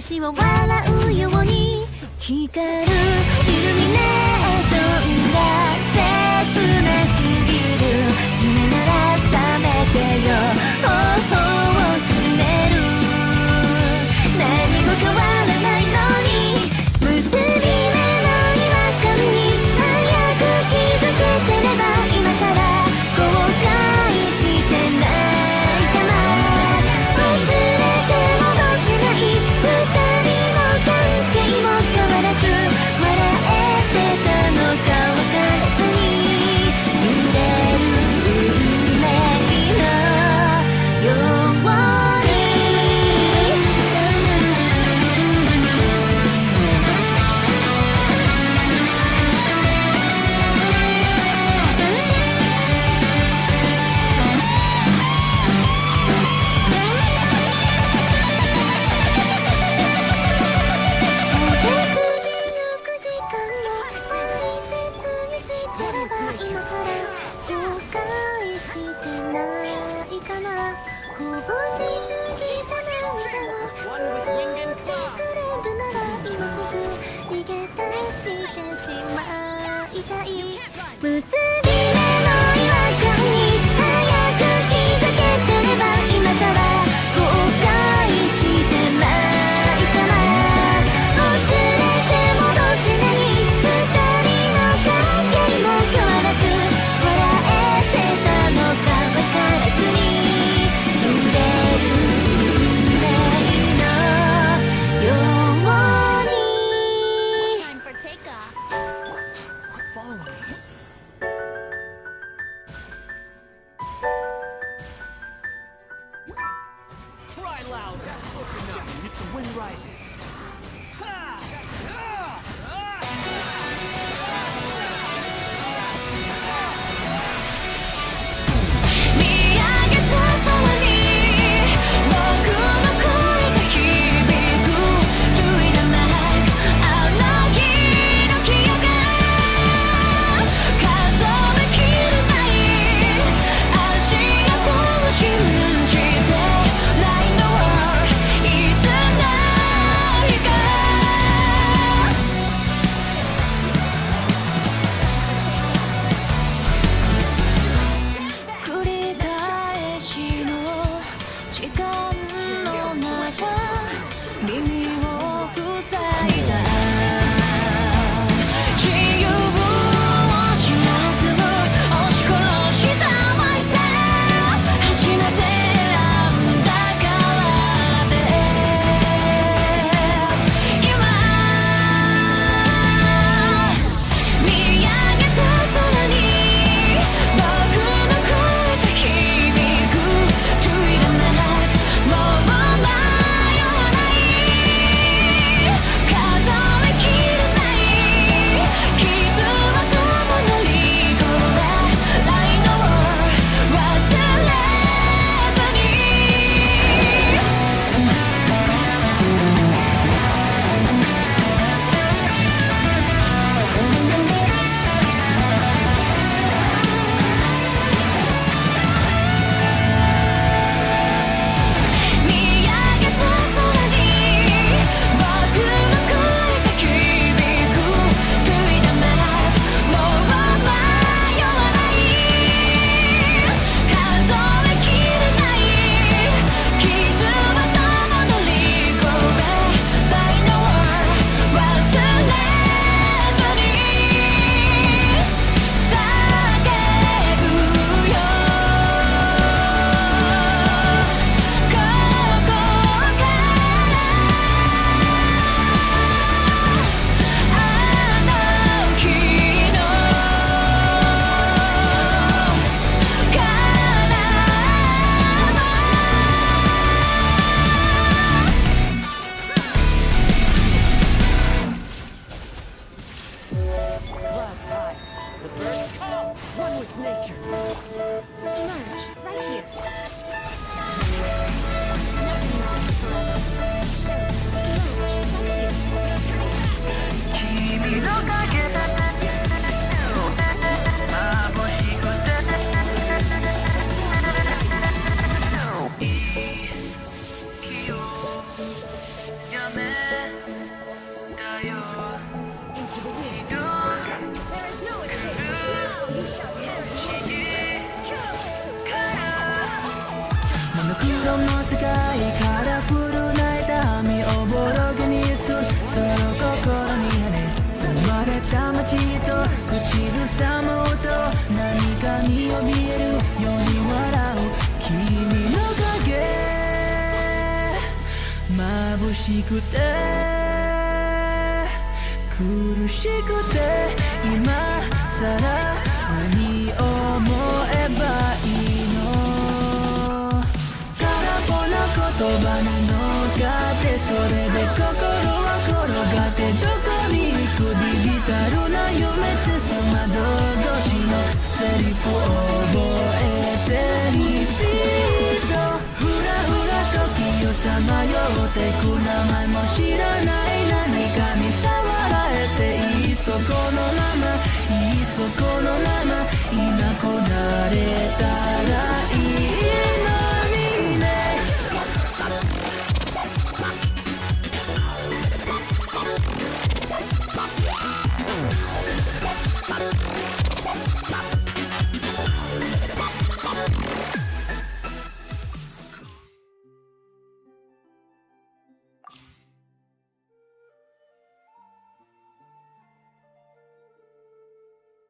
私は笑うように光るイルミネーションが切なすぎる。夢なら覚めてよ、頬を詰める。何も変わらないのに結び目の違和感に早く気づけてれば今さら後悔してないかな。忘れて戻せない二人の関係も変わらず笑えてたのか分からずに揺れる運命のように。時間も大切にしてれば今さら後悔してないかな。こぼしすぎた涙を救ってくれるなら今すぐ逃げ出してしまいたい。結び目の違和感に早く気づけてれば今さら後悔してないかな。忘れて戻せない二人の関係も変わらず笑えてたのか分からずに揺れる運命のように。 Cry loud. If the wind rises. 見上げた空に僕の声が響く Do it like あの日の記憶数えきれない足跡を信じて Like the world いつないか黒の世界カラフルな痛みおぼろげに映るその心に跳ね生まれた街と口ずさむ音何かに怯えるように笑う君の影眩しくて苦しくて今さら何思えばいいの空っぽな言葉に乗っかってそれで心は転がってどこに行くデジタルな夢包む窓越しのセリフを覚えてリピートふらふら時をさまよってく名前も知らない何かに触られていいそこの名前いいそこの名